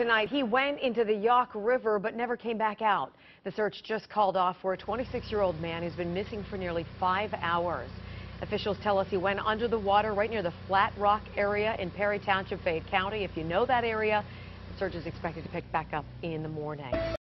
tonight. He went into the Youghiogheny River but never came back out. The search just called off for a 26-year-old man who's been missing for nearly 5 hours. Officials tell us he went under the water right near the Flat Rock area in Perry Township, Fayette County. If you know that area, the search is expected to pick back up in the morning.